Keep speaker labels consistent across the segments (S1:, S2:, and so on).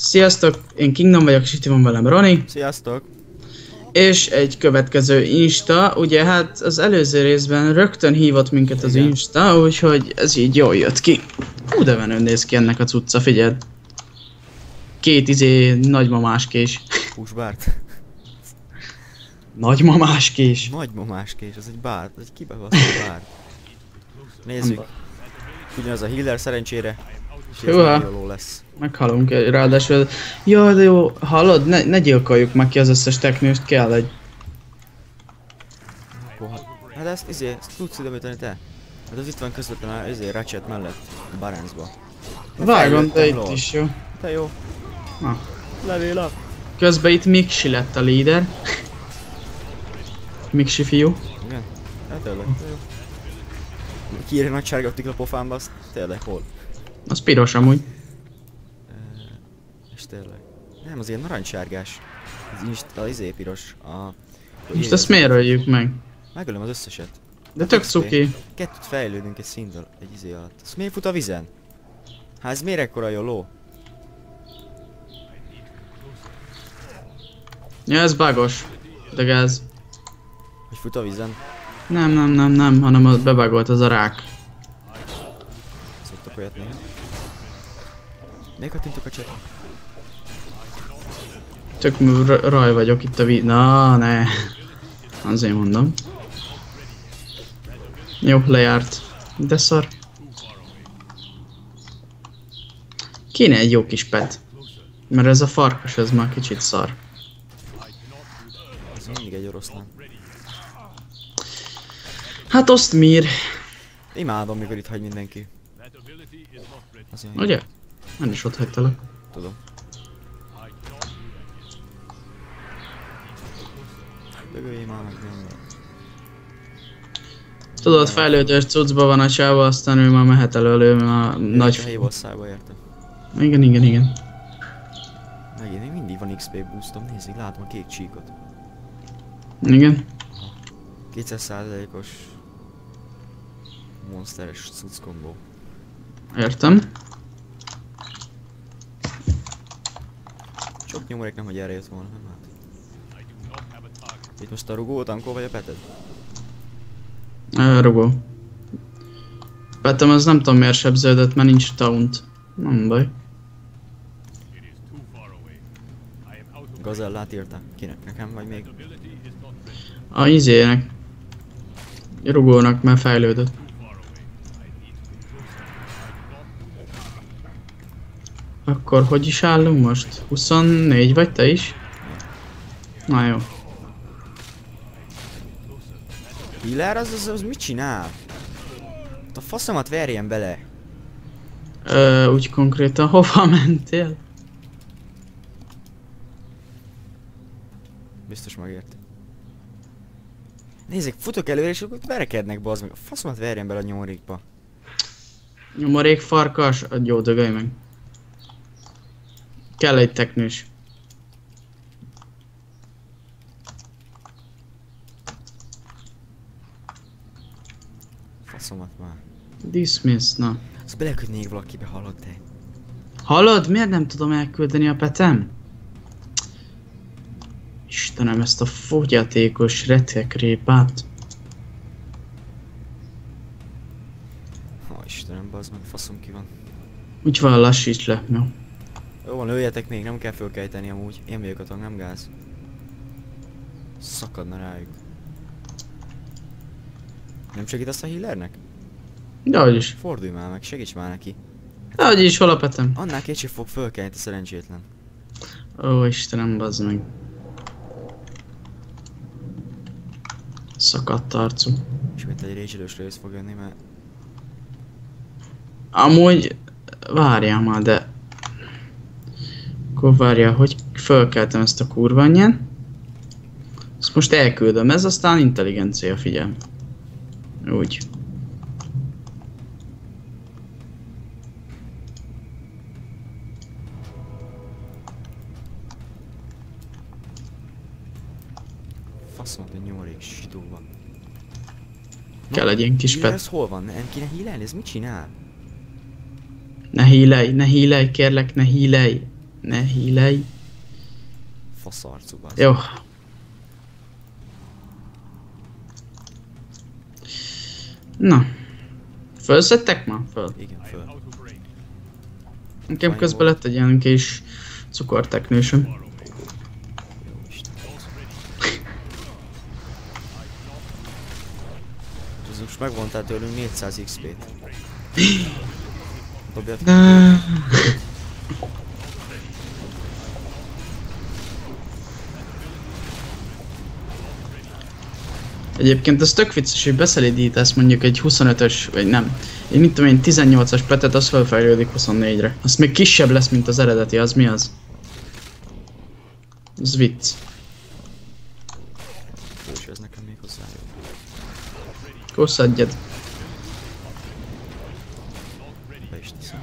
S1: Sziasztok, én Kingdom vagyok, és itt van velem Roni.
S2: Sziasztok!
S1: És egy következő Insta, ugye hát az előző részben rögtön hívott minket az
S2: Igen.
S1: Insta, úgyhogy ez így jól jött ki. De menő néz ki ennek a cucca, figyeld. Két nagymamás kés.
S2: Húsbárt.
S1: Nagymamás kés.
S2: Nagymamás kés, az egy bár, az egy kibaszott bár. Nézzük. Ugyanaz a healer szerencsére. És ez
S1: Húha.
S2: nagyon jó lesz.
S1: Meghalunk, ráadásul. Jaj, de jó, hallod? Ne gyilkoljuk meg ki az összes teknőst, kell egy.
S2: Hát ezt tudsz időmíteni te? Hát az itt van közvetlenül Ratchet mellett, Barencsba.
S1: Vágom, de itt is jó.
S2: Te jó.
S1: Na.
S2: Levél up.
S1: Közben itt Miksi lett a líder. Miksi fiú.
S2: Igen? Hát tényleg, te jó. Kiírja nagy sárga optik a pofámba, azt tényleg hol?
S1: Az piros amúgy.
S2: És tényleg. Nem, az ilyen narancssárgás. Az piros.
S1: Most ezt miért öljük meg?
S2: Megölöm az összeset.
S1: De tök cuki.
S2: Kettőt fejlődünk egy szintől, egy alatt. Ez miért fut a vizen? Hát ez miért ekkora jó ló?
S1: Ja, ez bugos. De gáz.
S2: Hogy fut a vizen?
S1: Nem, hanem ott bebagolt az a rák.
S2: Szoktak olyat néha. Még kattintok a csetre?
S1: Tök raj vagyok itt a Na, ne. Azért mondom. Jó, lejárt. De szar. Kéne egy jó kis pet. Mert ez a farkas, ez már kicsit szar.
S2: Ez mindig egy oroszlán.
S1: Hát azt mir.
S2: Imádom, mikor itt hagy mindenki. Azért jó.
S1: Ugye? Nem is ott hagytalak.
S2: Tudom. Dögöljél már meg nem.
S1: Tudod, fejlődős cuccba van a csáva, aztán ő már mehet elő, már nagy...
S2: A helyi bosszába érte.
S1: Igen.
S2: Megint még mindig van XP boostom, nézzük, látom a kék csíkot.
S1: Igen.
S2: 200%-os monsteres cucc kombó.
S1: Értem.
S2: Sok nyomorék nem, hogy erre jött volna, nem hát. Itt most a rugó, tankol vagy a peted?
S1: Rugó. Petem az nem tudom miért sebződött, mert nincs taunt. Nem baj.
S2: Gazellát írta? Kinek? Nekem vagy még?
S1: A izének. Rugónak már fejlődött. Akkor hogy is állunk most? 24 vagy te is? Na jó.
S2: Healer az mit csinál? A faszomat verjen bele!
S1: Úgy konkrétan hova mentél?
S2: Biztos megérti. Nézzék, futok előre és akkor verekednek, bazd meg. A faszomat verjen bele a nyomorékba.
S1: Nyomorék farkas? Jó, dögölj meg. Kell egy teknős.
S2: Faszomat már.
S1: Dismiss, na.
S2: Azt belekötnék valakibe, hallod te?
S1: Hallod? Miért nem tudom elküldeni a petem? Istenem, ezt a fogyatékos retkekrépát.
S2: Ha Istenem, bazd meg, faszom ki van.
S1: Úgy van, lassíts le, jó.
S2: Jó van, lőjetek még, nem kell fölkejteni amúgy. Én vagyok a tang, nem gáz. Szakadna rájuk. Nem segítesz a healernek?
S1: Dehogy is.
S2: Fordulj már meg, segíts már neki.
S1: Dehogy is, hol a petem?
S2: Annál később fog fölkelni a szerencsétlen.
S1: Ó, Istenem, bazd meg. Szakadt arcú.
S2: Ismét egy rage-elős rész fog jönni, mert...
S1: Amúgy... Várjál már, de... Akkor várjál, hogy fölkeltem ezt a kurva anyján. Ezt most elküldöm, ez aztán intelligencia, figyelj. Úgy.
S2: Faszomat, hogy nyomorék sidóban.
S1: Kell egy ilyen kis
S2: Healer,
S1: pet.
S2: ez hol van? Nem kéne healelni? Ez mit csinál?
S1: Ne hílej, kérlek, ne hílej. Ne hílej.
S2: Faszarcú bazd.
S1: Jó. Na. Fölszedtek ma? Föl.
S2: Igen, föl.
S1: Nekem közben lett egy ilyen kis cukorteknősöm.
S2: Jó Isten. Ez most megvontál tőlünk 400 XP-t. Dobjad ki.
S1: De... Egyébként ez tök vicces, hogy beszelídítesz mondjuk egy 25-ös, vagy nem. Én mit tudom én, 18-as petet, az felfejlődik 24-re. Az még kisebb lesz, mint az eredeti, az mi az? Ez vicc.
S2: Jó, és ez nekem még hozzá jó.
S1: Kosszadjad.
S2: Be is teszem.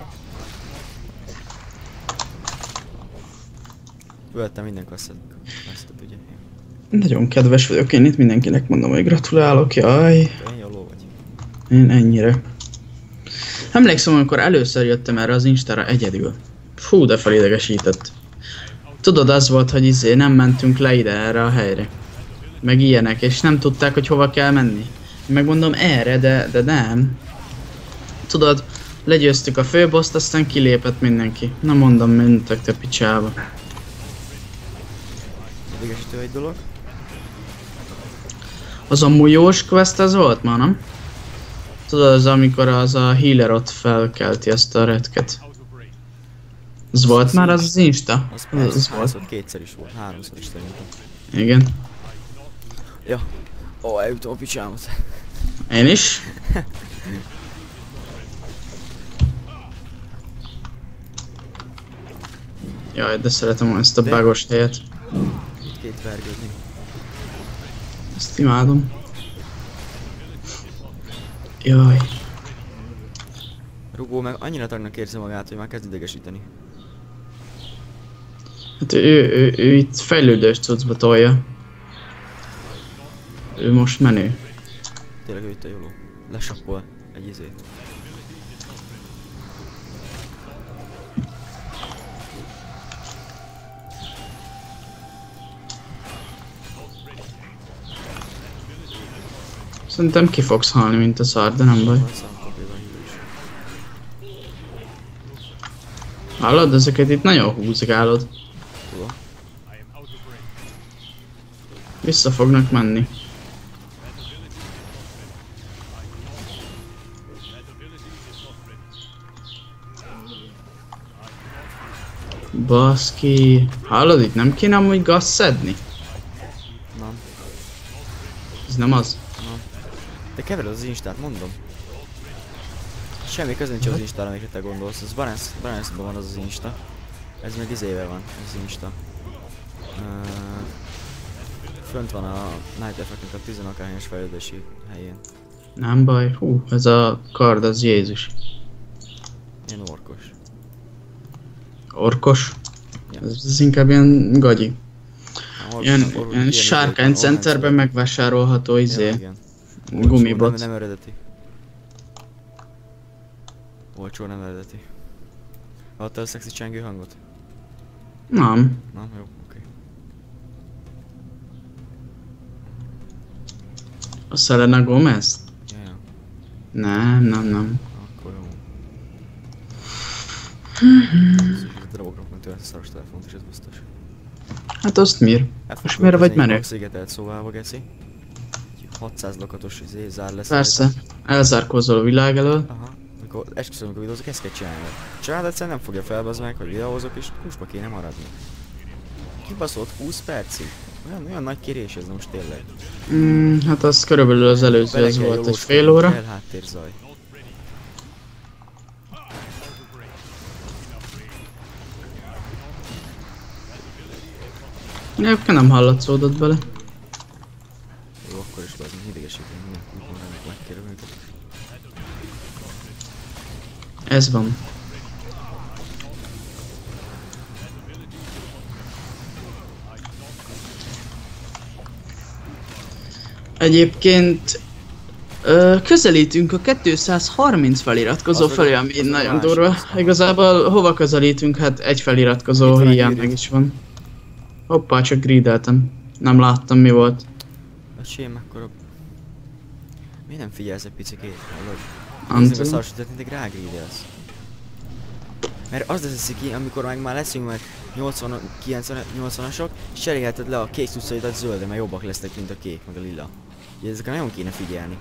S2: Öltem minden kasszát. Ezt ugye.
S1: Nagyon kedves vagyok, én itt mindenkinek mondom, hogy gratulálok, jaj.
S2: Én jó ló vagy.
S1: Én ennyire. Emlékszem, amikor először jöttem erre az Instára egyedül. Fú, de felidegesített. Tudod, az volt, hogy nem mentünk le ide erre a helyre. Meg ilyenek, és nem tudták, hogy hova kell menni. Megmondom erre, de nem. Tudod, legyőztük a főboszt, aztán kilépett mindenki. Na mondom, mentek te picsába.
S2: Idegesítő egy dolog.
S1: Az a mújós quest az volt ma, nem? Tudod, az amikor az a healer ott felkelti ezt a retket. Az volt már az Insta?
S2: Az
S1: Az
S2: persze,
S1: volt.
S2: kétszer is volt, háromszor is szerintem.
S1: Igen.
S2: Ja. Ó, eljutom a picsámat.
S1: Én is. Jaj, de szeretem ezt a
S2: De-
S1: bugos helyet.
S2: Két vergődni.
S1: Ezt imádom. Jaj.
S2: Rugó meg annyira tagnak érzi magát, hogy már kezd idegesíteni.
S1: Hát ő itt fejlődős cuccba tolja. Ő most menő.
S2: Tényleg ő itt a jóló. Lesappol egy izét.
S1: Szerintem ki fogsz halni, mint a szar, de nem baj.
S2: Van szemkapjában hívő is.
S1: Hallod? Ezeket itt nagyon húzgálod.
S2: Tudom.
S1: Vissza fognak menni. Baszki. Hallod, itt nem kéne amúgy gas szedni?
S2: Nem.
S1: Ez nem az.
S2: Nem. De kevered az Instát, mondom. Semmi köze nincs az Instára, amikre te gondolsz. Az Balance-ban van az Insta. Ez meg izével van, az Insta. Fönt van a Night Effect-nek a 10 akárhányos fejlődési helyén.
S1: Nem baj. Hú, ez a kard, az Jézus.
S2: Ilyen orkos.
S1: Orkos?
S2: Ja.
S1: Ez inkább ilyen gagyi. Ilyen
S2: ilyen
S1: sárkány centerben megvásárolható izé.
S2: Ja, igen.
S1: Gumibot.
S2: Nem eredeti. Olcsó, nem eredeti. Hallottál a szexi csengő hangot?
S1: Nem.
S2: Nem? Jó, oké.
S1: A Selena Gomez?
S2: Ja, ja.
S1: Nem.
S2: Akkor jó. Daraboknak van tőle a szaros telefont is, ez biztos.
S1: Hát azt miért? Most miért vagy menő?
S2: Szigetelt szobába, geci. Egy 600 lakatos zár lesz.
S1: Persze. Elzárkózol a világ elől.
S2: Aha. Amikor esküszöm, amikor videózok, ezt kell csinálni. A család egyszerűen nem fogja felbazd meg, hogy videózok, és kusba kéne maradni. Kibaszott 20 percig. Olyan nagy kérés ez most tényleg.
S1: Hát az körülbelül az előző, az volt egy fél óra.
S2: Kell háttérzaj.
S1: Egyébként nem hallatszódott bele.
S2: Jó, akkor is bazd, idegesíteni, minden kurva megkérem őket.
S1: Ez van. Egyébként Közelítünk a 230 feliratkozó
S2: Az
S1: felé,
S2: az
S1: ami
S2: a
S1: nagyon
S2: másik,
S1: durva.
S2: aztán.
S1: Igazából hova közelítünk? Hát egy feliratkozó
S2: Itt van a
S1: hiány
S2: gyűrű.
S1: meg is van. Hoppá, csak grideltem. Nem láttam mi volt.
S2: Öcsém, mekkora... Miért nem figyelsz egy picikét?
S1: Nem
S2: Nézzük a
S1: tudom.
S2: szarsítet, mindig rágrídelsz. Mert az lesz ki, amikor meg már leszünk meg 80-asok, és cserélheted le a kék cuccaidat zöldre, mert jobbak lesznek, mint a kék, meg a lila. Ugye ezekre nagyon kéne figyelni.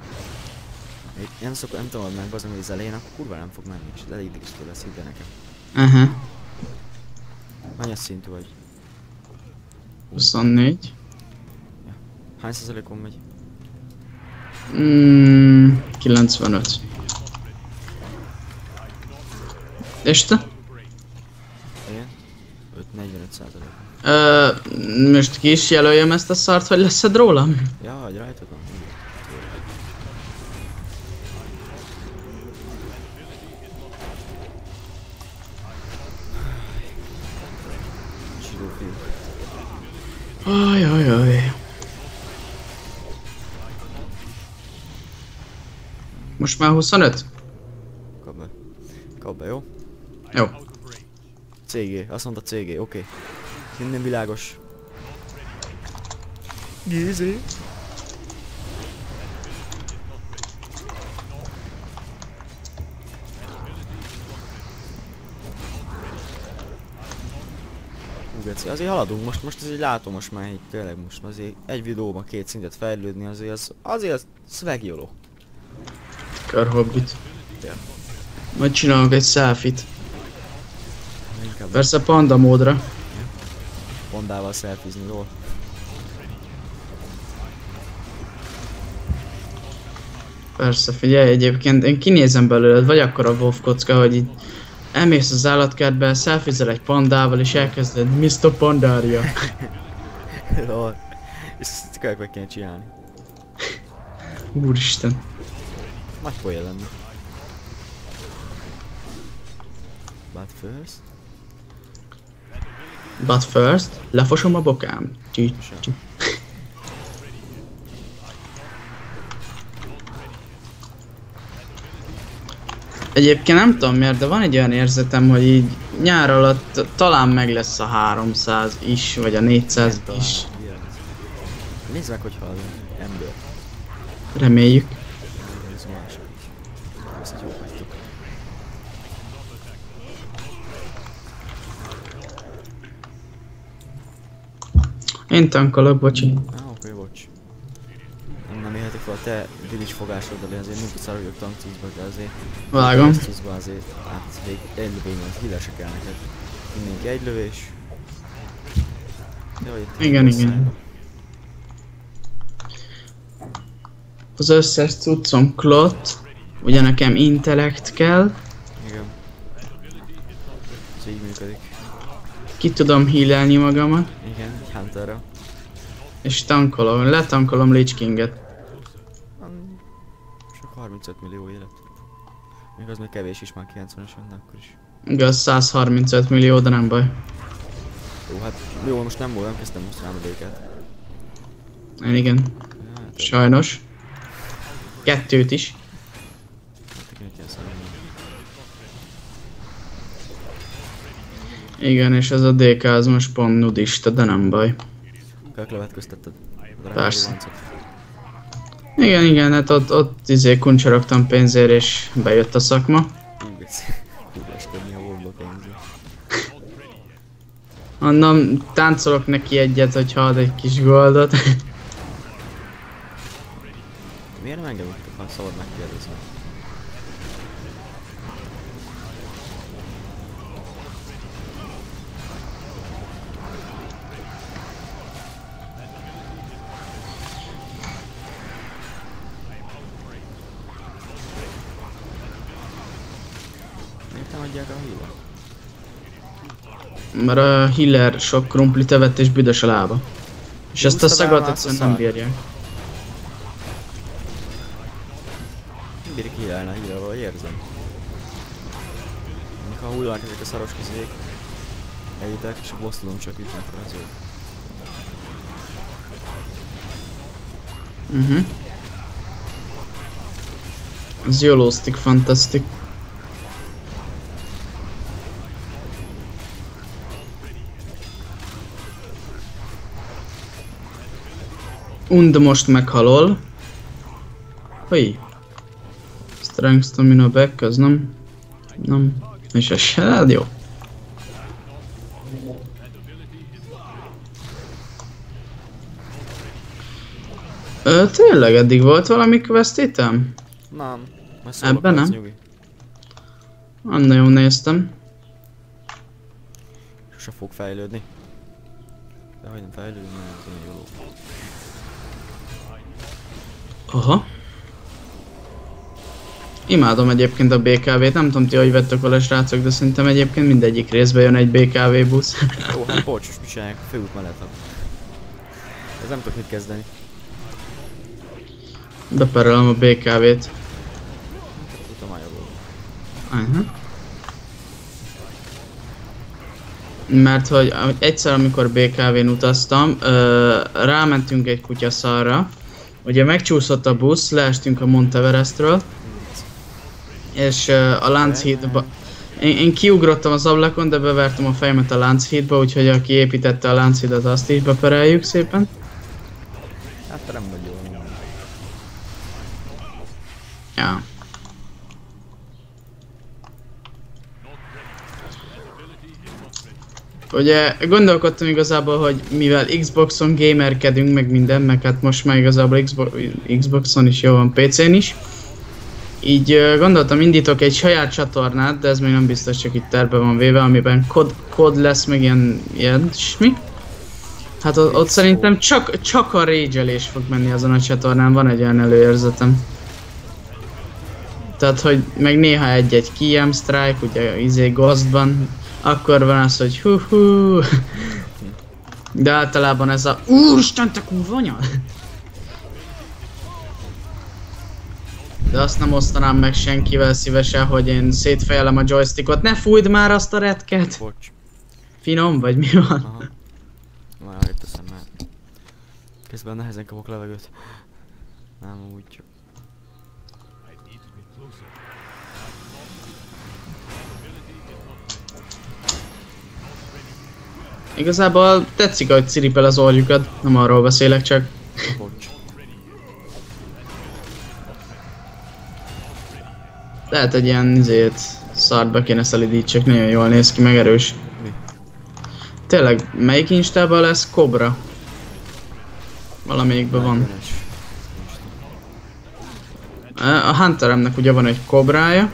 S2: Nem tudom meg azon, hogy az elején, akkor kurva nem fog menni, és ez elég idegesítő lesz, hidd el nekem.
S1: Aha.
S2: Hányas szintű vagy?
S1: 24.
S2: Hány százalékon megy?
S1: 95. És te?
S2: Igen? 45%.
S1: Most ki is jelöljem ezt a szart, hogy leszed rólam?
S2: Ja, hogy rajtad van. Zsidó fiúk.
S1: Ajajaj. Most már 25?
S2: Kap be. Kap be, jó?
S1: Jó.
S2: CG, azt mondta CG, oké. Minden világos. Gézi. Geci, azért haladunk, most azért látom most már így tényleg most azért egy videóban 2 szintet fejlődni azért az szvegjoló.
S1: Körhobbit. Majd csinálok egy selfit.
S2: Inkább
S1: Persze panda módra.
S2: Pondával szelfizni, jól.
S1: Persze, figyelj, egyébként én kinézem belőled, vagy akkor a Wolf kocka, hogy így elmész az állatkertbe, szelfizel egy pandával, és elkezded Mr. Pandária.
S2: Lol. És ezt kell meg kéne csinálni.
S1: Úristen.
S2: Nagy poén lenne. But first...
S1: But first, lefosom a bokám. Csí, csí. Egyébként nem tudom miért, de van egy olyan érzetem, hogy így nyár alatt talán meg lesz a 300 is, vagy a 400 is.
S2: Nézd meg, hogy hal ember.
S1: Reméljük.
S2: Ez mások is. Ezt így jók vagytok.
S1: Én tankolok, bocsi.
S2: Oké, bocs. Nem élhetek fel a te village fogásoddal, de azért nem tudsz arra, hogy tankcuszba, de azért...
S1: Vágom.
S2: Tankcuszba azért, hát még egy lövény van, hílesek el neked. Mindenki egy lövés. Jaj, itt
S1: Igen,
S2: rossz
S1: igen.
S2: szájba.
S1: Az összes cuccom klott, ugye nekem intellekt kell,
S2: Igen. Ez így működik.
S1: ki tudom healelni magamat,
S2: Igen, egy hunterra.
S1: és tankolom, letankolom Lich Kinget.
S2: Csak 35 millió élet. Még az még kevés is, már 90-esen, de akkor is.
S1: Igaz, 135 millió, de nem baj.
S2: Jó, hát jó, most nem volt, nem kezdtem most rám a békát.
S1: Én igen,
S2: Hát,
S1: sajnos. Kettőt is.
S2: igen, kell számolni.
S1: Igen, és ez a DK az most pont nudista, de nem baj.
S2: Kell levetköztetted.
S1: Persze. Igen, hát ott kuncsorogtam pénzért, és bejött a szakma.
S2: Kúráskodni a worldba pénzért.
S1: Mondom, táncolok neki egyet, hogyha ad egy kis goldot.
S2: Miért nem engem itt, ha szabad megkérdezni? Miért nem adják a hívat?
S1: Mert a healer sok krumplit evett és büdös a lába. És ezt a
S2: Húztad el
S1: szagot
S2: már
S1: egyszerűen
S2: a
S1: nem
S2: szart?
S1: bírják.
S2: Nem bírik hílelni a hílel, valahogy érzem. Amikor hullanak ezek a szaros kizék, eljuták és a boss tudom csak ütnek az ő.
S1: Ez Yellowstick Fantastic. Und most meghalol. Hogy? Strength, stamina, back, az nem. Nem. És ez se rád jó. Tényleg eddig volt valami quest item?
S2: Nem.
S1: Ebben nem? Nagyon néztem.
S2: Sose fog fejlődni. De hogy nem fejlődni, mert ez olyan jó.
S1: Aha. Imádom egyébként a BKV-t, nem tudom ti, hogy vettek vele srácok, de szerintem egyébként mindegyik részben jön egy BKV busz.
S2: Jó, hát bocs, mit csinálják? Főút mellett. Ez nem tudok mit kezdeni.
S1: Beperelem a BKV-t.
S2: Tudom már jobb.
S1: Aha. Mert hogy egyszer, amikor BKV-n utaztam, rámentünk egy kutyaszarra. Ugye megcsúszott a busz, leestünk a Monteverestről. És a Lánchídba... Én kiugrottam az ablakon, de bevertem a fejemet a Lánchídba, úgyhogy aki építette a Lánchídat, azt is bepereljük szépen.
S2: Hát te nem vagy jól.
S1: Ja. Ugye gondolkodtam igazából, hogy mivel Xboxon gamerkedünk meg minden, meg hát most már igazából Xboxon is jó van, PC-n is. Így gondoltam, indítok egy saját csatornát, de ez még nem biztos, csak itt terve van véve, amiben kod lesz, meg ilyen mi? Hát ott szerintem csak a rage-elés fog menni azon a csatornán, van egy olyan előérzetem. Tehát, hogy meg néha egy Kiem Strike, ugye Ghostban, akkor van az, hogy hú. De általában ez a úristen, te kurva anya! De azt nem osztanám meg senkivel szívesen, hogy én szétfejelem a joystickot. Ne fújd már azt a retket!
S2: Bocs.
S1: Finom vagy mi van?
S2: Aha. Már itt teszem már. Közben nehezen kapok levegőt. Nem úgy csak.
S1: Igazából tetszik, hogy ciripel az orjukat. Nem arról beszélek csak.
S2: Bocs.
S1: Lehet egy ilyen szart be kéne szelidítsek, nagyon jól néz ki, meg erős.
S2: Mi?
S1: Tényleg, melyik instában lesz Cobra? Valamelyikben van. A Hunteremnek ugye van egy kobrája.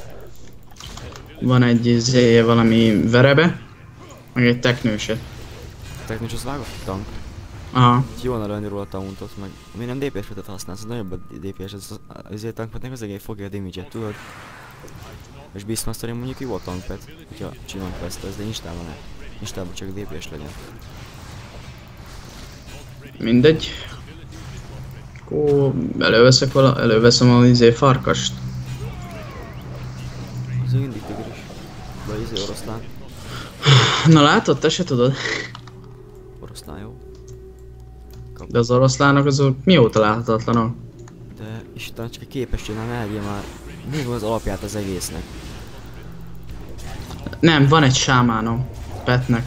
S1: Van egy valami verebe. Meg egy teknőse.
S2: Teknős az vágott? Tank.
S1: Aha.
S2: Jó lenne lenni róla a tauntot, meg mi nem DPS-et használsz, az nagyobb a DPS, ezért tankpetnek az egész fogja a damage-et, tudod? És Beastmaster-én mondjuk jó a tankpet, hogyha csinálunk ezt, de Instában ne. Instában csak DPS legyen.
S1: Mindegy. Akkor előveszem a farkast.
S2: Az mindig tigris. Vagy oroszlán.
S1: Na látod, te se tudod?
S2: Oroszlán jó.
S1: De az oroszlánok azok mióta láthatatlanok?
S2: De Isten, csak képes csinálni, elgye már. Mi van az alapját az egésznek?
S1: Nem, van egy sámánom. Petnek.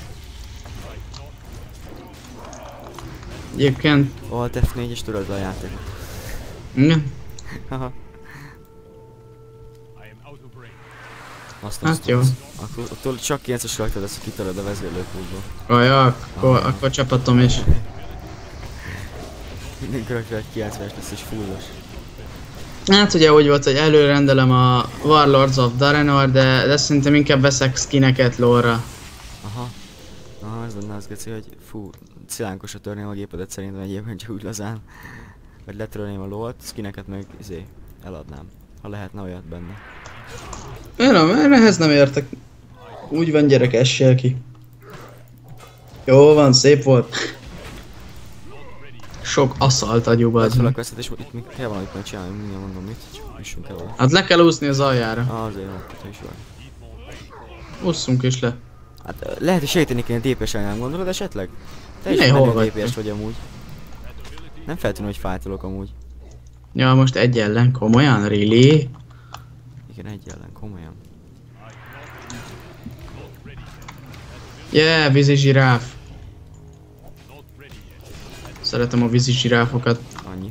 S1: Egyébként...
S2: Alt F4 és tudod a játékot.
S1: Igen.
S2: Haha.
S1: Hát jó.
S2: Akkor csak 9-es karakter lesz, hogy kitöröd a vezérlőpultból.
S1: Olyan, akkor csapatom is.
S2: Minden karakter 90-es lesz és fullos.
S1: Hát ugye úgy volt, hogy előrendelem a Warlords of Draenor, de szerintem inkább veszek skineket lore-ra.
S2: Aha. Aha, ez lenne az geci, hogy fú, szilánkosra törném a gépedet szerintem egyébként csak úgy lazán. Vagy letörölném a lore-t, skineket meg eladnám. Ha lehetne olyat benne.
S1: Én ehhez nem értek. Úgy van, gyerek, essél ki. Jó van, szép volt. Sok asszalt agyúba az.
S2: És itt mi kell valamit majd csinálni, mindjárt mondom mit, csak üssünk el vele.
S1: Hát le kell úszni az aljára.
S2: Azért van, te is vagy.
S1: Ússzunk is le.
S2: Hát lehet, hogy sejteni kéne DPS-en, nem gondolod esetleg? Te is
S1: hol
S2: menő
S1: vagy?
S2: DPS vagy amúgy. Nem feltűnő, hogy fájtolok amúgy.
S1: Ja, most egy ellen, komolyan? Really?
S2: Igen, egy ellen, komolyan.
S1: Yeah, vízi zsiráf. Szeretem a vízi zsiráfokat.
S2: Annyi.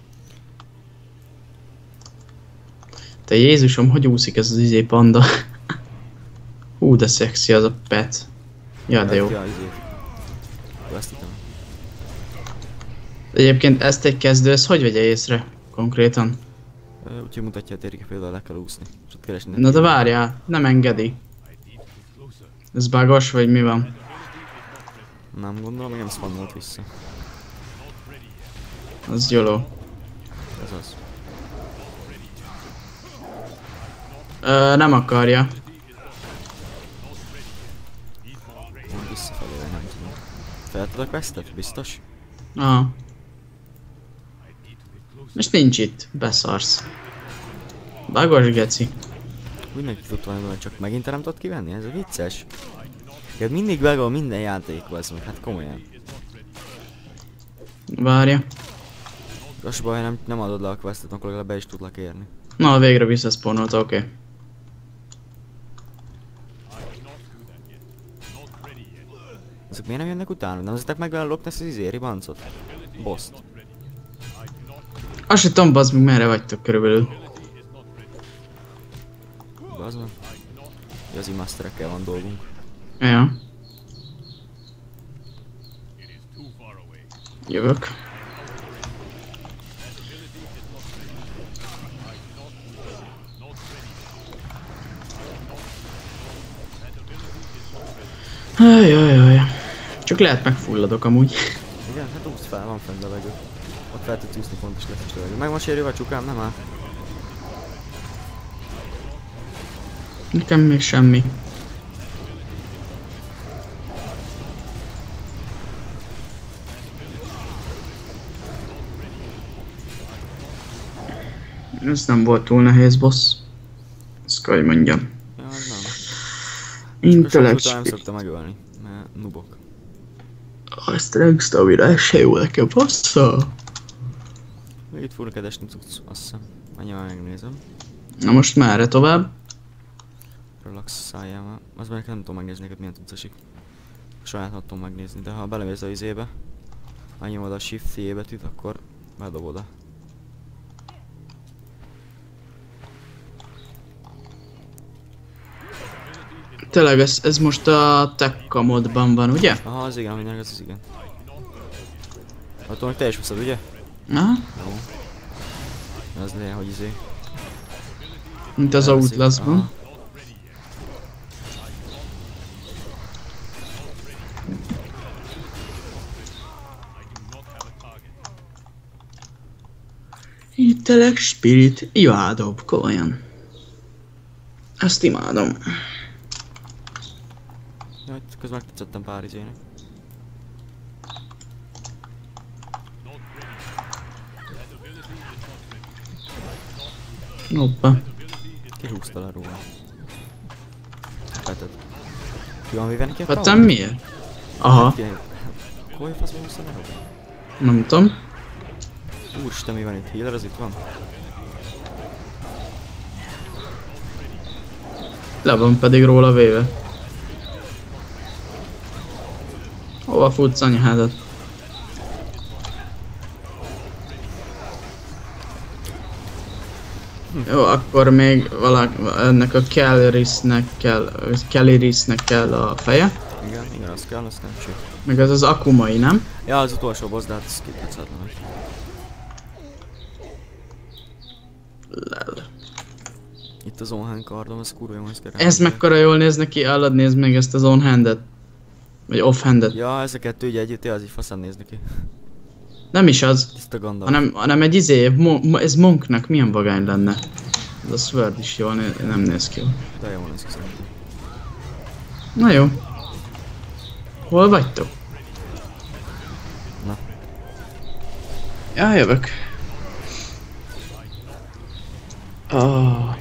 S1: Te Jézusom, hogy úszik ez az izé panda? Hú, de szexi az a pet. Ja, de jó.
S2: Ja, izé. Jó, ezt hittem.
S1: Egyébként ezt egy kezdő, ezt hogy vegye észre? Konkrétan?
S2: Úgyhogy mutatja a térképe, például le kell úszni. És ott keresni.
S1: Na de várjál, nem engedi. Ez bugos, vagy mi van?
S2: Nem gondolom, nem spawnolt vissza.
S1: Az jóló.
S2: Ez az.
S1: Nem akarja.
S2: Nem visszafelé, vagy nem tudom. Felted a questet? Biztos?
S1: Aha. Most nincs itt, beszarsz. Bugos geci.
S2: Úgy meg tudtam volna, csak megint te nem tudod kivenni? Ez a vicces. Neked mindig bugol minden játékban, ez meg, hát komolyan.
S1: Várja.
S2: Az baj, nem adod le a questet, akkor legalább be is tudlak érni.
S1: Na, végre visszaszpónolt, oké.
S2: Ezek miért nem jönnek utána? Nem azért meg vele lopni ezt az izé, ribancot? Boszt.
S1: Azt se tudom, bazd meg, merre vagytok körülbelül.
S2: Az van. Igazi masterekkel van dolgunk.
S1: Ja. Jövök. Ajajaj. Csak lehet megfulladok amúgy.
S2: Igen, hát úsz fel, van fenn levegő. Ott fel tudsz úszni, fontos lesz is levegő. Meg van sérülve csukám, nem áll?
S1: Nekem még semmi. Ez nem volt túl nehéz, boss. Ezt kell, hogy mondjam.
S2: Ja, az nem.
S1: Intellect
S2: Nem
S1: speed.
S2: szokta megölni, mert nubok.
S1: A strength stamina, ez se jó nekem, bassza.
S2: Még itt furra kedves nem tudsz, azt hiszem. Annyi már megnézem.
S1: Na most merre tovább?
S2: Relaxáljál. Az meg nem tudom megnézni neked milyen tudsz esik. Saját nem tudom megnézni, de ha belemész a izébe, megnyomod a shift C betűt, akkor bedobod a.
S1: Tényleg ez most a Tekka modban van, ugye?
S2: Aha, az igen, aminek az igen. Attól meg te is veszed, ugye?
S1: Aha.
S2: Jó. Az lényeg, hogy izé.
S1: Mint az
S2: Elveszik.
S1: Outlast-ban.
S2: Aha.
S1: Intellect spirit, imádom, komolyan. Ezt imádom.
S2: Ja, közben megtetszettem pár izének.
S1: Hoppa.
S2: Kihúzta le róla. Peted. Ki van véve neki a
S1: Hát nem miért? Aha,
S2: Hogy fasz van húzta le róla?
S1: nem tudom.
S2: Úristen, mi van itt? Healer az itt van?
S1: Le van pedig róla véve. Hova futsz anyádat? Jó, akkor még ennek a Kellerisnek kell a feje.
S2: Igen, azt kell, azt nem sőt.
S1: Meg az az Akumai, nem?
S2: Ja, az utolsó boss, de hát ez képzetlen.
S1: Lel.
S2: Itt az on-hand kardom, az kurva jó, ezt kell
S1: Ez mekkora jól néz neki, állad, nézd meg ezt az on-handet. Vagy off-handet.
S2: Ja, ez a kettő ugye együtt, az így faszán néz neki.
S1: Nem is az,
S2: Tiszta Gandalf.
S1: hanem egy izé, ez Monknak milyen vagány lenne. Ez a Sword is jól nem néz ki.
S2: De jó néz ki szerintem.
S1: Na jó. Hol vagytok?
S2: Na.
S1: Ja, jövök. Oh.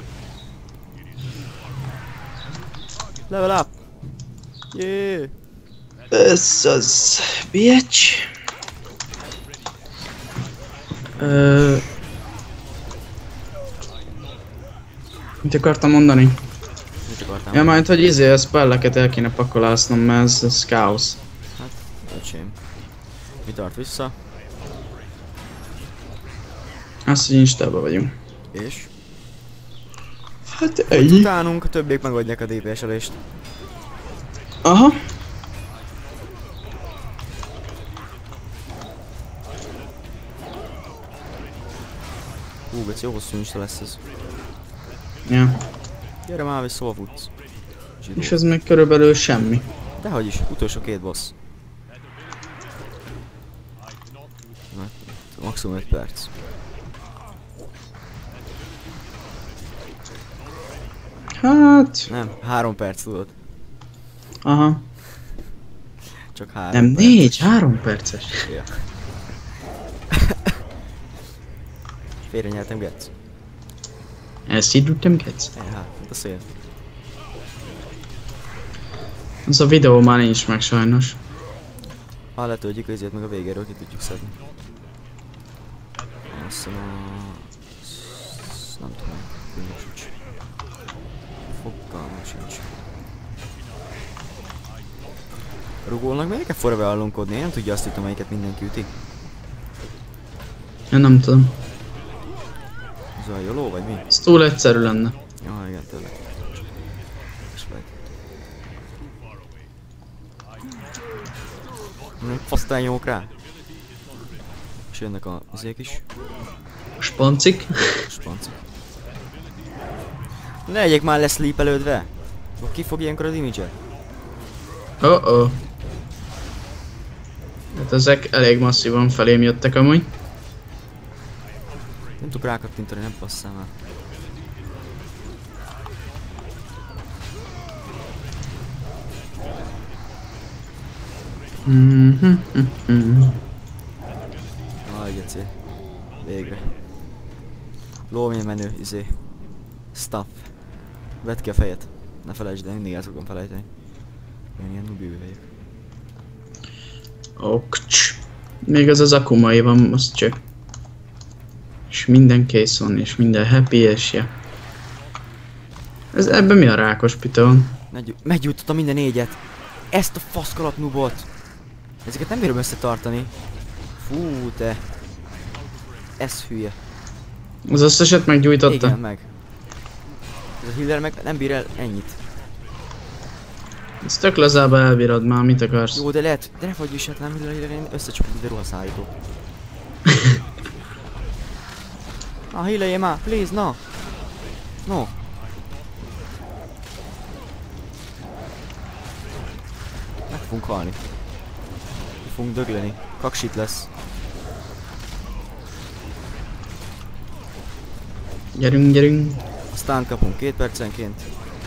S2: Level up! Yeah!
S1: Ez az... Bitch. Mit akartam mondani?
S2: Mit akartam?
S1: Ja, majd, hogy a spelleket el kéne pakolásznom, mert ez káosz.
S2: Hát, öcsém. Mi tart vissza?
S1: Azt, hogy instába vagyunk.
S2: És?
S1: Hát ennyi.
S2: Utánunk, a többiek megadják a DPS-elést.
S1: Aha.
S2: Geci, jó hosszú insta lesz ez.
S1: Ja.
S2: Gyere már, hogy szóval futsz. Zsidó.
S1: És ez még körülbelül semmi.
S2: Dehogy is, utolsó 2 boss. Na, maximum 5 perc.
S1: Hát...
S2: Nem, 3 perc tudod.
S1: Aha.
S2: Csak 3
S1: Nem,
S2: perc.
S1: 4, 3 perces.
S2: Ja. Félre nyertem, Getsz.
S1: Ezt így tudtam, Getsz?
S2: Hát, mint a szél.
S1: Az a videó már nincs meg sajnos.
S2: Ha letöltjük ezért meg a végéről ki tudjuk szedni. Azt hiszem nem tudom, hogy sincs. Fogalmam sincs. Rugónak miért kell forra beállunkodni? Én nem tudja azt hittem, melyiket mindenki üti.
S1: Én nem tudom.
S2: Ez a jóló vagy mi?
S1: Ez túl egyszerű lenne.
S2: Ja, igen, tényleg. És meg. Fasztán nyomok rá. És jönnek a izék is.
S1: Spancik.
S2: Spancik. Ne legyek már leszlípelődve. Ki fog ilyenkor az image-et?
S1: Oh-oh. Hát ezek elég masszívan felém jöttek amúgy.
S2: Nem tudok rákattintani, nem passzál már. Aj, geci. Végre. Lóvén menő, izé. Stuff. Vedd ki a fejed. Ne felejtsd, de mindig el szoktam felejteni. Én ilyen nubi vagyok.
S1: Okcs. Még az akumai van most csak. És minden kész van, és minden happy, és ja. Ebben mi a rákos piton?
S2: Meggyújtottam minden 4-et. Ezt a faszkalat nubot. Ezeket nem bírom összetartani. Fú, te. Ez hülye.
S1: Az összeset meggyújtotta?
S2: Igen, meg. Ez a healer meg nem bír el ennyit.
S1: Ez tök lazába elbírod már, mit akarsz?
S2: Jó, de lehet, de ne fagyj is, hát nem healer, én összecsukok ide ruhaszállító. Na, healerje már, please, no! No! Meg fogunk halni. Meg fogunk dögleni. Kaksit lesz.
S1: Gyerünk, gyerünk.
S2: Aztán kapunk 2 percenként.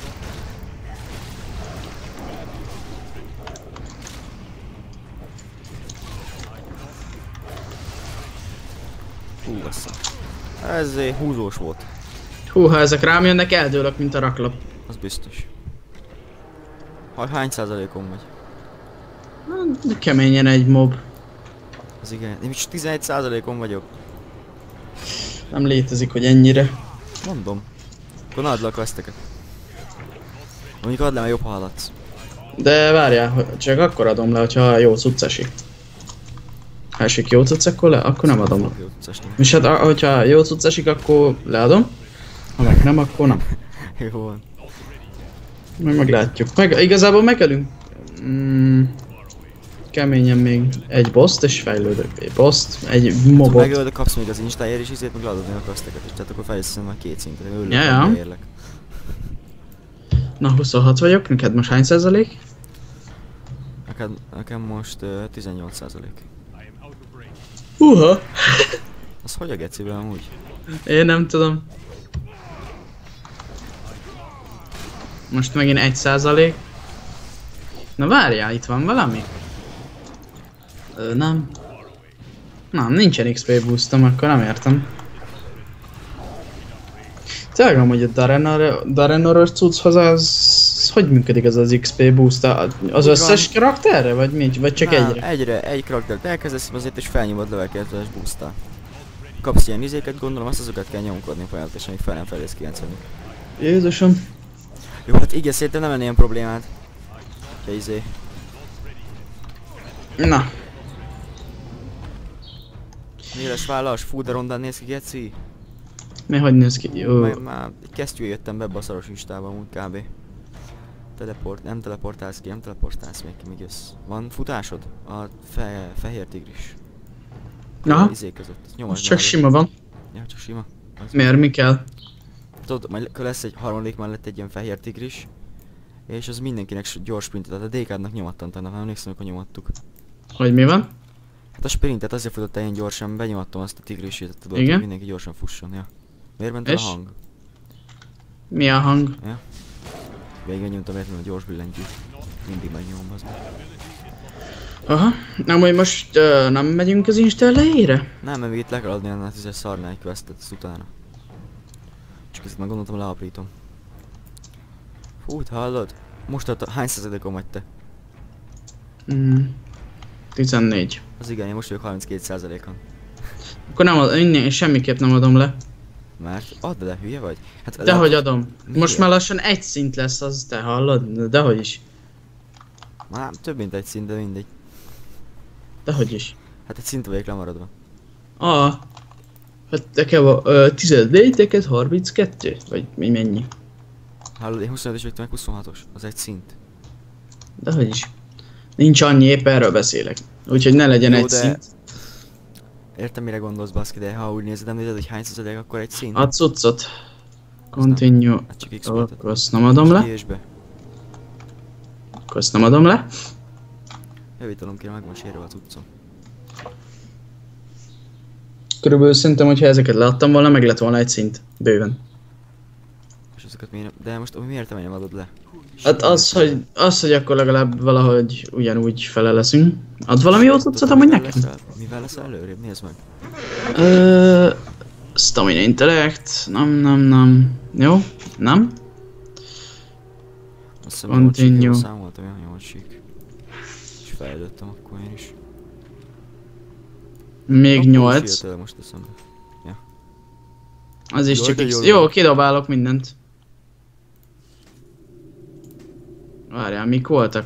S2: Hú, bassza. Ez húzós volt.
S1: Hú, ha ezek rám jönnek, eldőlök, mint a raklap.
S2: Az biztos. Hány százalékon vagy?
S1: De keményen egy mob.
S2: Az igen. Én is 11%-on vagyok.
S1: Nem létezik, hogy ennyire.
S2: Mondom. Akkor add le a questeket. Mondjuk add le, mert jobb ha haladsz.
S1: De várjál, csak akkor adom le, hogyha jó cucc esik. Ha esik jó cucc, akkor nem adom le.
S2: Jó tudsz esni.
S1: És hát, hogyha jó cucc esik, akkor leadom. Ha meg nem, akkor nem.
S2: Jó van.
S1: Majd meglátjuk. Igazából megelünk. Keményen még egy boszt és fejlődök. Egy boszt, egy mobot.
S2: Megölök, kapsz még az instáért és izét, meg leadod még a questeket is. Tehát akkor fejlesztem már 2 szintet. Örülök,
S1: Ja.
S2: hogy érlek.
S1: Na 26 vagyok, neked most hány százalék?
S2: Nekem most 18%.
S1: Húha!
S2: Az hogy a geciben amúgy?
S1: Én nem tudom. Most megint 1%. Na várjál, itt van valami? Nem. Nem, nincsen XP boostom, akkor nem értem. Tényleg amúgy a Darenoros cucchoz az... Hogy működik ez az XP boost? Az összes karakterre? Vagy mi? Vagy csak egyre?
S2: Egy karaktert elkezdesz azért és felnyomod levelkezés boosttal. Kapsz ilyen izéket, gondolom, azt azokat kell nyomkodni folyamatosan, hogy fel nem fejlesz 90-ig.
S1: Jézusom.
S2: Jó, hát igen, szerintem nem lenne ilyen problémád. Ja, izé.
S1: Na.
S2: Nyíles vállas, fú, de rondán néz ki, geci.
S1: Mi hogy néz ki? Jó.
S2: Már egy kesztyű jöttem be ebbe a szaros instába, amúgy kb. Nem teleportálsz ki, még ki, még jössz. Van futásod? A fehér tigris.
S1: Aha.
S2: Izé között.
S1: Most csak sima van.
S2: Ja, csak sima.
S1: Miért, mi kell?
S2: Tudod, majd lesz egy harmadik mellett egy ilyen fehér tigris. És az mindenkinek gyors sprintet, tehát a DK-nak nyomattam tegnap, nem emlékszem, amikor nyomattuk.
S1: Hogy mi van?
S2: Hát a sprintet azért futott ilyen gyorsan, benyomattam azt a tigrisét, tudod,
S1: igen?
S2: hogy mindenki gyorsan fusson, ja. Miért ment el a hang?
S1: Mi a hang?
S2: Ja. Végén nyomtam értem a gyors billentyűt. Mindig megnyomom az meg.
S1: Aha. Na majd most nem megyünk az Insta elejére?
S2: Nem, mert még itt le kell adni annál tüzes szarnál egy questet, ezt utána. Csak ezt már gondoltam, leaprítom. Hú, hallod? Most hány százalékon vagy te?
S1: 14.
S2: Az igen, én most vagyok 32%-on.
S1: Akkor nem semmiképp nem adom le.
S2: Mert add le, hülye vagy? Hát
S1: dehogy adom.
S2: Miért?
S1: Most már lassan egy szint lesz az, te hallod? Dehogy is.
S2: Már több mint egy szint, de mindegy.
S1: Dehogy is.
S2: Hát egy szint vagyok lemaradva.
S1: Hát nekem a 14, neked 32? Vagy mi mennyi?
S2: Hallod, én 25-ös vagyok, te meg 26-os. Az egy szint.
S1: Dehogy is. Nincs annyi, épp erről beszélek. Úgyhogy ne legyen
S2: jó,
S1: egy
S2: de...
S1: szint.
S2: Értem, mire gondolsz, baszki, de ha úgy nézed, nem nézed, hogy hány százalék, akkor egy szint.
S1: A cuccot. Continue.
S2: Hát csak X-Sportet.
S1: Akkor azt nem adom le.
S2: Kiésbe.
S1: Akkor azt nem adom le.
S2: Javítanom kéne, meg van sérve a cuccom.
S1: Körülbelül szerintem, hogyha ezeket leadtam volna, meg lett volna egy szint. Bőven.
S2: És ezeket miért... De most miért te nem adod le?
S1: Hát az, hogy akkor legalább valahogy ugyanúgy fele leszünk. Ad valami jót cuccot amúgy nekem?
S2: Mivel leszel előrébb? Nézd meg.
S1: Stamina intellect. Nem. Jó? Nem?
S2: Azt hiszem,
S1: Continue.
S2: számoltam, olyan 8 sík. És fejlődtem akkor én is.
S1: Még
S2: akkor
S1: 8.
S2: Tőle most eszembe. Ja.
S1: Az is
S2: Jól,
S1: csak
S2: de
S1: X.
S2: jól
S1: Jó,
S2: van.
S1: kidobálok mindent. Várjál, mik voltak?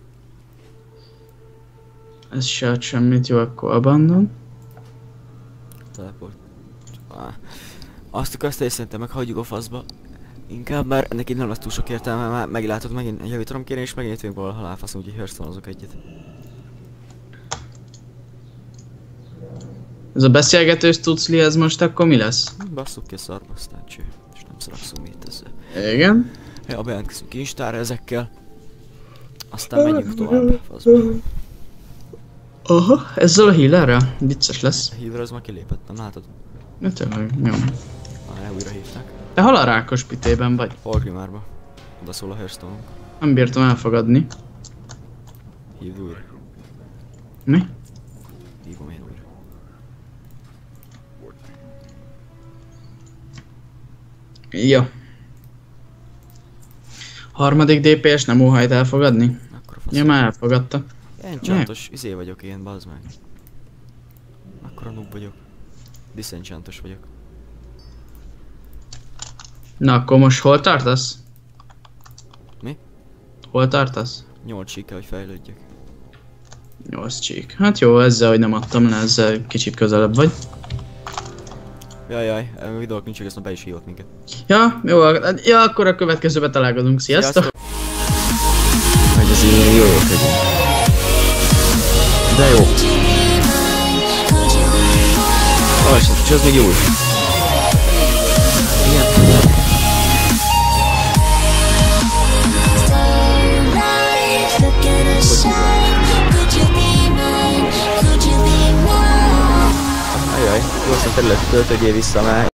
S1: Ez se ad semmit, jó, akkor abandon.
S2: Teleport. Azt a közte szerintem meghagyjuk a faszba. Inkább, mert neki nem lesz túl sok értelme, már meglátod, megint javítanom kéne, és megint jövünk valahol halálfaszom, úgyhogy hearthstone-ozok egyet.
S1: Ez a beszélgetős tucli, ez most akkor mi lesz?
S2: Basszuk ki a szarba, aztán cső. És nem szarakszom itt ezzel.
S1: Igen.
S2: Ja, bejelentkezünk Instára ezekkel. Aztán menjünk tovább, faszba.
S1: Aha, ezzel a healerrel? Vicces lesz.
S2: A healer az már kilépett, nem látod?
S1: Ja, tényleg, jó.
S2: Már újra hívták.
S1: Te hol a rákos pitében vagy?
S2: Polgrimárba. Oda szól a Hearthstone-unk.
S1: Nem bírtam elfogadni.
S2: Hívd újra.
S1: Mi?
S2: Hívom én újra.
S1: Jó. Harmadik DPS nem óhajt elfogadni?
S2: Akkor a
S1: Ja, már elfogadta.
S2: Én csantos, izé vagyok én, bazd meg. Akkora noob vagyok. Disenchantos vagyok.
S1: Na akkor most hol tartasz?
S2: Mi?
S1: Hol tartasz?
S2: 8 sík kell, hogy fejlődjek.
S1: 8 csík. Hát jó, ezzel, hogy nem adtam le, ezzel kicsit közelebb vagy.
S2: Jaj, a videók nincs, hogy ezt be is hívott minket.
S1: Ja, jó, ja, akkor a következőbe találkozunk. Sziasztok!
S2: Hogy ez ilyen jó egyébként. De jó. És ez még jó is. Igen. Ajaj, gyorsan területet töltődjél vissza már.